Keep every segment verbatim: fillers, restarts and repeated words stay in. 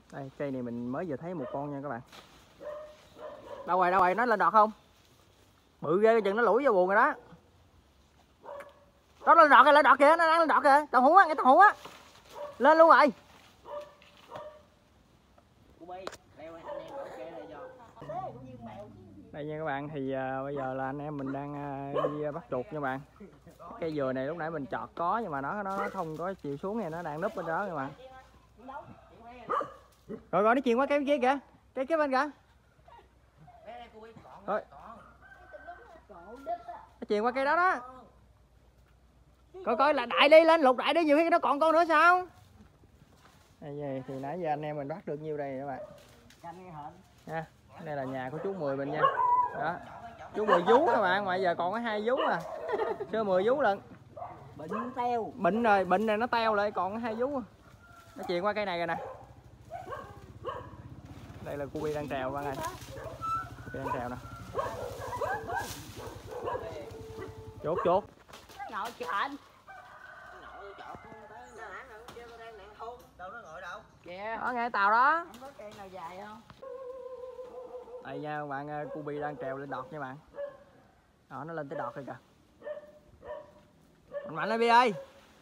Đây, cây này mình mới vừa thấy một con nha các bạn. Đâu rồi, đâu rồi, nó lên đọt không? Bự ghê, chừng nó lủi vô buồn rồi đó. Đó, lên đọt kìa, lên đọt kìa, nó đang lên đọt kìa. Tàu hũ á, nghe tàu hũ á. Lên luôn rồi. Đây nha các bạn, thì uh, bây giờ là anh em mình đang uh, đi uh, bắt chuột nha các bạn. Cây dừa này lúc nãy mình chọt có nhưng mà nó nó không có chịu xuống này, nó đang núp bên đó các bạn. Rồi rồi nó chuyền qua cái kia kìa, cái kế bên kìa. Rồi. Nó chuyền qua cây đó đó. Coi coi là đại đi, lên lục đại đi, nhiều khi nó còn con nữa sao? Đây về thì nãy giờ anh em mình bắt được nhiêu đây các bạn. Nha. Đây là nhà của chú Mười mình nha. Đó. Chú Mười vú các bạn, mà giờ còn có hai vú à. Chưa mười vú lận. Bệnh teo. Bệnh rồi, bệnh này nó teo lại còn có hai vú. Nó chuyền qua cây này rồi nè. Đây là cu bi đang trèo bạn ơi. Cu đang trèo nè. Chốt chốt. Ngồi chọn. Đâu nó ngồi đâu? Kìa. Đó nghe tàu đó. Không có cây nào dài không? Đây nha các bạn, cu bi đang trèo lên đọt nha bạn. Đó, nó lên tới đọt rồi kìa. Mạnh mạnh lên Bi ơi.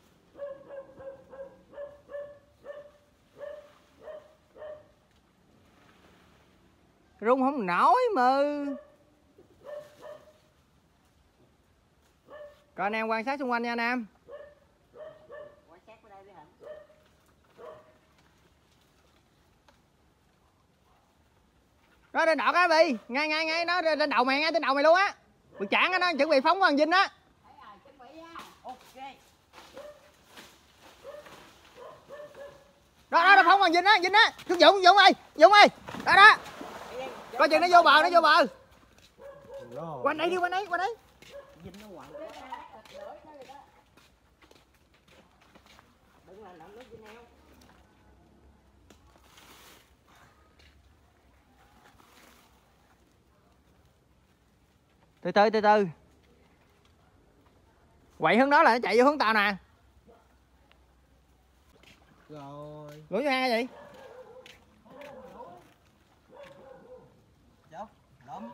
Rung không nổi mà. Coi anh em quan sát xung quanh nha anh em. Quan sát ở đây đi hả? Nó lên đọt á Bi, ngay ngay ngay nó lên đầu mày, ngay trên đầu mày luôn á. Bị chản á, nó chuẩn bị phóng con Vinh á. Đó đó, nó phóng con Vinh á, Vinh á. Dũng Dũng ơi, Dũng ơi. Đó đó. Coi chừng nó vô bờ, nó vô bờ. Quanh đây đi, quanh đây, quanh đây. Vinh nó quặn. Đừng làm động nước Vinh eo. Từ từ từ từ. Quậy hướng đó là nó chạy vô hướng tàu nè. Rồi. Lũi vô hang gì? Đâu? Lắm.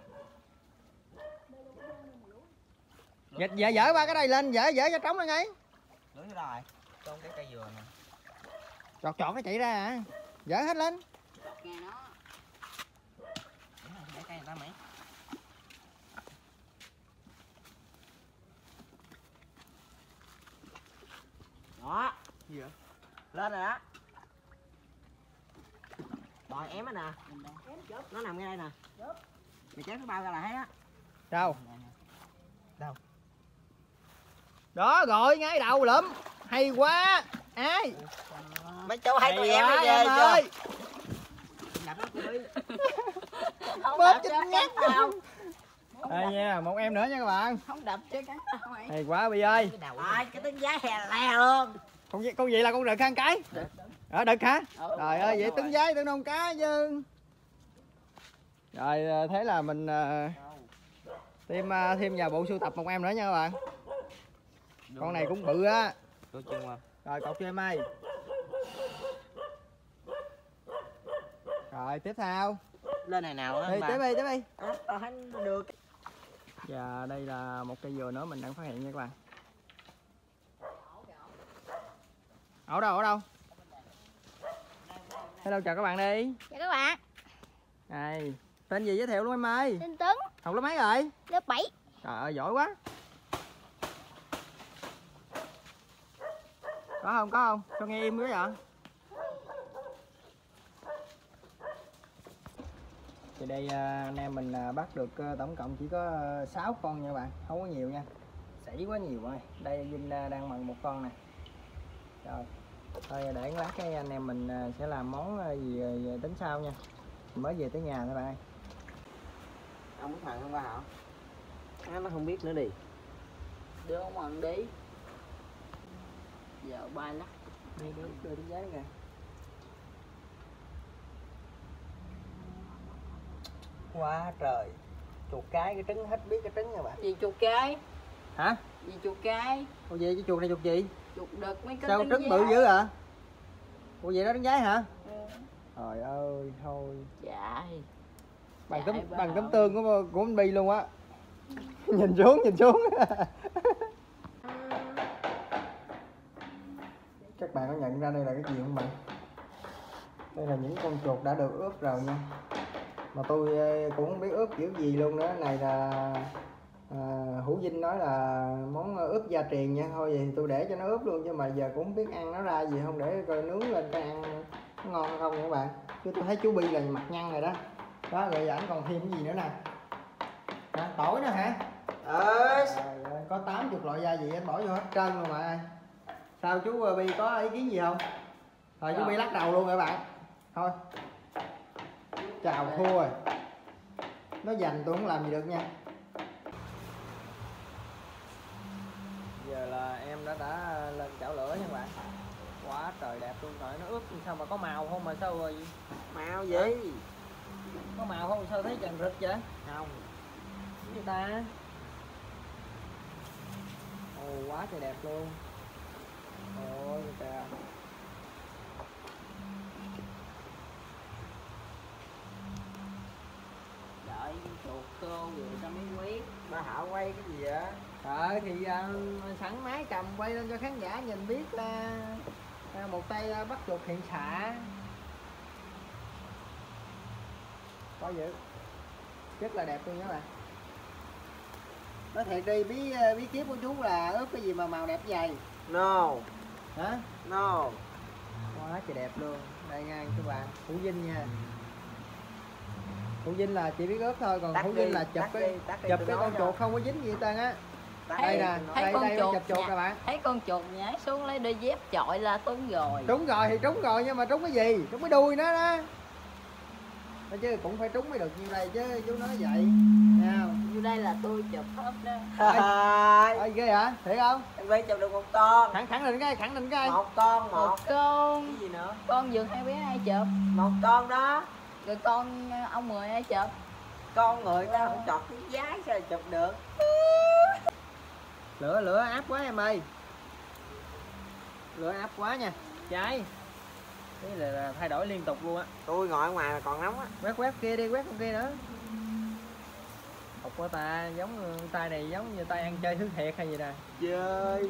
Dạ, dạ dỡ ba cái đây lên, dỡ dỡ cho trống lên ngay. Lưỡi vô đâu rồi? Trong cái cây dừa nè. Chọt chọt nó chạy ra à. Dỡ hết lên. Nghe nó. Để cây người ta mày. Đó. Gì vậy? Lên rồi đó. Bò ém á nè. Nó nằm ngay đây nè. Mày kéo cái bao ra là thấy á. Đâu? Đâu? Đó rồi, ngay đầu lụm. Hay quá. Ai? Mấy cháu thấy con Hay em quá, nó ghê em chưa? ơi. Đập nó đi. Bóp chết nhát không? Đây nha, một em nữa nha các bạn. Không đập chứ cắn tao mày. Hay quá Bi ơi. Rồi, cái tính giá hè lè luôn. Con gì con gì là con đực khăn cái? Ở đực hả? Ừ, Trời ơi, vậy tính giấy tưởng đâu cá chứ. Rồi thế là mình uh, thêm uh, thêm vào bộ sưu tập một em nữa nha các bạn. Con này cũng bự á. Rồi cột cho em ơi. Rồi tiếp theo. Lên này nào Đi tiếp đi, tiếp đi. À, tao thấy được. Và đây là một cây dừa nữa mình đang phát hiện nha các bạn. Ở đâu, ở đâu? Hello chào các bạn đi. Chào các bạn. Này, tên gì giới thiệu luôn em ơi? Tên Tuấn. Học lớp mấy rồi? Lớp bảy. Trời ơi giỏi quá. Có không, có không? Cho nghe im quá vậy. Thì đây anh em mình bắt được tổng cộng chỉ có sáu con nha các bạn, không có nhiều nha. Sảy quá nhiều rồi. Đây Vinh đang mần một con nè. Rồi. Thôi để lát cái anh em mình sẽ làm món gì tính sau nha. Mới về tới nhà thôi bạn ơi. Ông thằng không qua hả? À, nó không biết nữa đi. Đưa ông mần đi. Giờ bay lắc. Đưa, đưa, đưa cái giấy kìa. Quá trời. Chuột cái cái trứng hết biết cái trứng nha bạn. Gì chuột cái? Hả? Gì chuột cái? Ủa gì cái chuột này chuột gì? Chuột đực mấy cái sao trứng bự dữ à? Ủa vậy đó trứng giấy hả? Ừ. Trời ơi thôi. Chạy. Bằng Chạy tấm bà bằng tấm không? tương của của anh Bi luôn á. Nhìn xuống nhìn xuống. Các bạn có nhận ra đây là cái gì không bạn? Đây là những con chuột đã được ướp rồi nha. Mà tôi cũng không biết ướp kiểu gì luôn nữa. Này là à, Hữu Vinh nói là món ướp gia truyền nha. Thôi vậy thì tôi để cho nó ướp luôn, chứ mà giờ cũng không biết ăn nó ra gì không, để coi nướng lên cái ăn nó ngon hay không nha các bạn. Chứ tôi thấy chú Bi là mặt nhăn rồi đó. Đó rồi giờ ảnh còn thêm cái gì nữa nè. Hả? Tỏi nữa hả? Ơi. Rồi, có tám mươi loại gia vị anh bỏ vô hết trơn luôn mà. Sao chú Bi có ý kiến gì không? Rồi chú Bi lắc đầu luôn rồi các bạn. Thôi chào thua rồi. Nó giành tôi không làm gì được nha. Giờ là em đã đã lên chảo lửa nha các bạn. Quá trời đẹp luôn rồi, nó ướp sao mà có màu không mà sao rồi? Màu gì? Có màu không sao thấy trần rực vậy? Không. Cái gì ta? Ồ quá trời đẹp luôn. Ôi kìa. Đợi chuột khô rồi tao mới quét. Ba Hảo quay cái gì vậy? Ờ thì uh, sẵn máy cầm quay lên cho khán giả nhìn biết là uh, một tay uh, bắt chuột hiện xạ. Có dữ. Rất là đẹp luôn các bạn. Nói thiệt đi, bí bí kíp của chú là ướp cái gì mà màu đẹp vậy? No. Hả? No. Quá trời đẹp luôn. Đây nha các bạn, Hữu Vinh nha. Hữu Vinh là chỉ biết ướp thôi, còn Hữu Vinh là chụp cái chụp cái con chuột không có dính gì hết trơn á. Đây nè, đây đây chụp chuột các bạn. Thấy con chuột nhảy xuống lấy đôi dép chọi là trúng rồi. Trúng rồi thì trúng rồi, nhưng mà trúng cái gì? Trúng cái đuôi nó đó. Nói chứ cũng phải trúng mới được như đây chứ, chú nói vậy. Nghe không? Như đây là tôi chụp hết đó. Ơi ghê hả? Thiệt không? Em phải chụp được một con. Khẳng khẳng định cái, khẳng định cái. Một con một. Một con. Cái gì nữa? Con vượt hai bé ai chụp? Một con đó. Rồi con ông Mười ai chụp? Con người ta không chọt cái giái sao chụp được. Lửa lửa áp quá em ơi. Lửa áp quá nha. Cháy. Cái là, là thay đổi liên tục luôn á. Tôi ngồi ở ngoài mà còn nóng á. Quét quét kia đi, quét con kia nữa. Học của ta giống tay này giống như tay ăn chơi thứ thiệt hay gì nè. Chơi.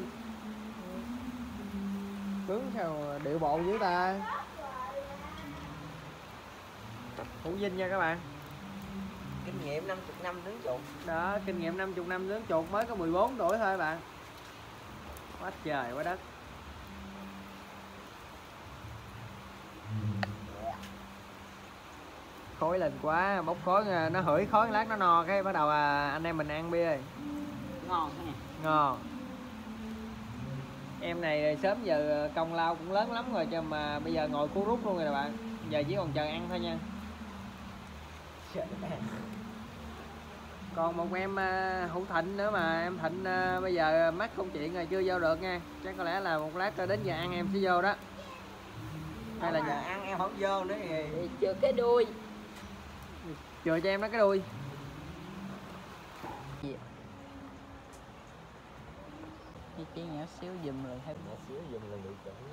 Cứng sao điệu bộ dưới ta. Hữu Vinh nha các bạn. Kinh nghiệm năm mươi năm nướng chuột. Đó, kinh nghiệm năm mươi năm nướng chuột, mới có mười bốn tuổi thôi bạn. Quá trời quá đất. Khói lên quá, bốc khói nó hửi khói lát nó no cái bắt đầu à, anh em mình ăn bia ơi. Ngon thế nè. Ngon. Em này sớm giờ công lao cũng lớn lắm rồi, chứ mà bây giờ ngồi cú rút luôn rồi nè bạn. Giờ chỉ còn chờ ăn thôi nha. Còn một em uh, Hữu Thịnh nữa mà em Thịnh uh, bây giờ mắc công chuyện rồi chưa vô được nha. Chắc có lẽ là một lát đến giờ ăn em sẽ vô đó. Hay là nhà ăn em không vô nữa gì. Thì chừa cái đuôi. Chừa cho em nó cái đuôi. Cái chỉ nhỏ xíu dùm rồi hết. Nhỏ xíu dùm là được rồi.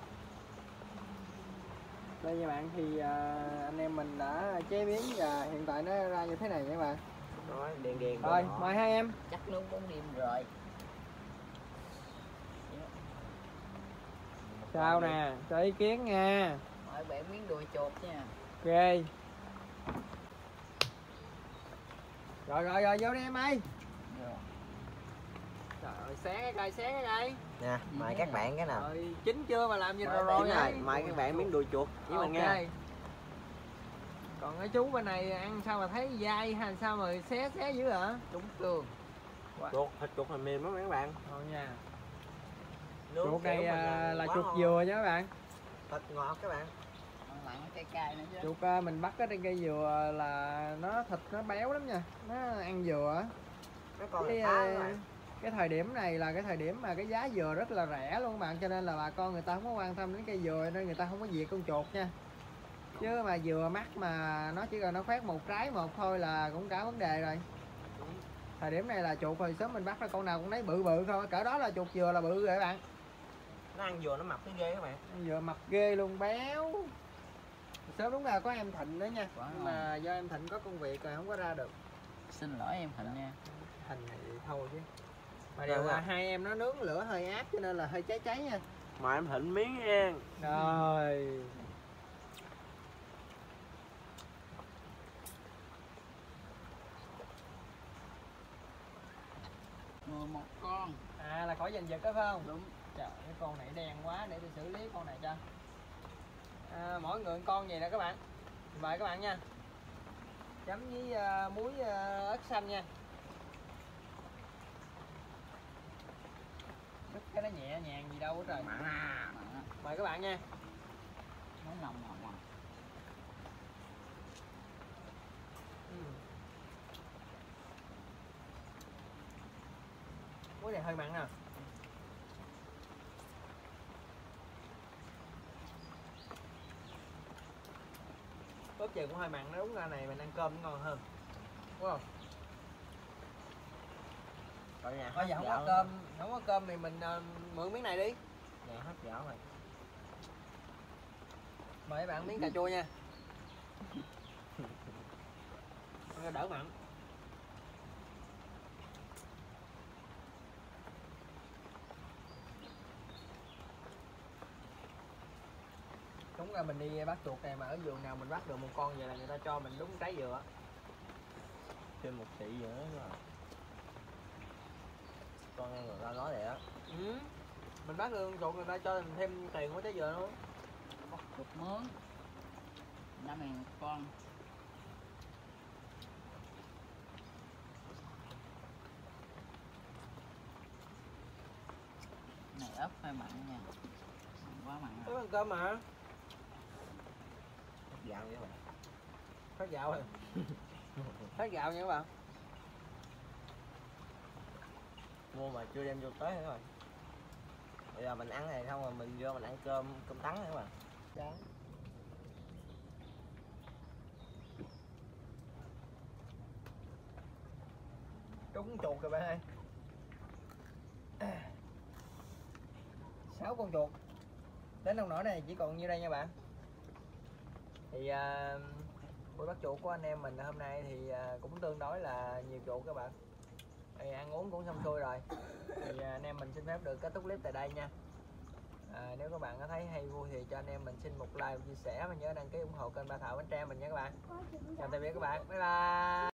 Đây nha bạn, thì uh, anh em mình đã chế biến và hiện tại nó ra như thế này nha các bạn. Rồi, đèn đèn. Rồi, mời hai em. Chắc nướng bốn đêm rồi. Sao nè, cho ý kiến nha. Mời bạn miếng đùi chuột nha. Ok. Rồi rồi rồi vô đi em ơi. Rồi. Trời ơi, xé cái cây, xé cái cây. Nè, mời các bạn cái nào. Rồi, chín chưa mà làm gì Mời rồi bạn rồi Rồi, vậy? mời các bạn miếng đùi chuột với mình Ok. nghe. Còn cái chú bên này ăn sao mà thấy dai hay sao mà xé xé dữ hả? Trúng tương. Chuột, thịt chuột là mềm lắm các bạn. Ngon nha. Nướng Chuột này kiểu à, mình là quá chuột ngon. dừa nha các bạn. Thịt ngọt các bạn. Mặn mặn cay cay nữa chứ. Chuột à, mình bắt ở trên cây dừa là nó thịt nó béo lắm nha. Nó ăn dừa. Nó còn Cái, là à, các bạn. cái thời điểm này là cái thời điểm mà cái giá dừa rất là rẻ luôn các bạn, cho nên là bà con người ta không có quan tâm đến cây dừa nên người ta không có diệt con chuột nha. Chứ mà dừa mắc mà nó chỉ cần nó khoét một trái một thôi là cũng cả vấn đề rồi. Thời điểm này là chuột hồi sớm mình bắt ra con nào cũng lấy bự bự thôi, cỡ đó là chuột dừa là bự rồi các bạn. Nó ăn dừa nó mập cái ghê các bạn. Ăn dừa mập ghê luôn, béo. Sớm đúng là có em Thịnh nữa nha. Quá Nhưng mà do em Thịnh có công việc rồi không có ra được. Xin lỗi em Thịnh nha. Thịnh này thôi chứ. Mà điều là hai em nó nướng lửa hơi áp cho nên là hơi cháy cháy nha. Mà em Thịnh miếng nha. Rồi. mười một con. À là khỏi giành giật đó phải không? Đúng. Trời, cái con này đen quá, để tôi xử lý con này cho. À, mỗi người một con vậy nè các bạn. Mời các bạn nha. Chấm với uh, muối uh, ớt xanh nha. Đứt cái nó nhẹ nhàng gì đâu hết trời. Mặn à. Mặn á. Mời các bạn nha. Nó nồng nồng nồng. Ừ. Muối này hơi mặn nè. Ướp chừng cũng hơi mặn, nó đúng ra này mình ăn cơm nó ngon hơn. Đúng không? Còn nhà Bây giờ không có cơm, không có cơm thì mình uh, mượn miếng này đi. Nhà hết gạo rồi. Mời các bạn miếng cà chua nha. Nó đỡ mặn. Đúng là mình đi bắt chuột này mà ở vườn nào mình bắt được một con vậy là người ta cho mình đúng trái dừa. Thêm một tỷ nữa rồi. Con nghe người ta nói vậy á. Ừ. Mình bắt được chuột người ta cho mình thêm tiền của trái dừa luôn. Bắt chuột mướn năm ngàn một con. Này ớt hơi mặn nha. Mặn quá mặn Có rồi. ăn cơm mà. Hết gạo vậy mà. Hết gạo rồi. Hết gạo nha các bạn. Mua mà chưa đem vô tới nữa rồi. Bây giờ mình ăn này xong rồi mình vô mình ăn cơm cơm trắng nữa mà. Chán. Trúng chuột rồi bạn ơi. Sáu con chuột. Đến ông nổi này chỉ còn nhiêu đây nha bạn. Thì uh, buổi bắt chuột của anh em mình hôm nay thì uh, cũng tương đối là nhiều chuột các bạn. Thì ăn uống cũng xong xuôi rồi. Thì uh, anh em mình xin phép được kết thúc clip tại đây nha. À, nếu các bạn có thấy hay vui thì cho anh em mình xin một like và chia sẻ, và nhớ đăng ký ủng hộ kênh Ba Thảo Bánh Tre mình nha các bạn. Chào tạm biệt các bạn, bye bye.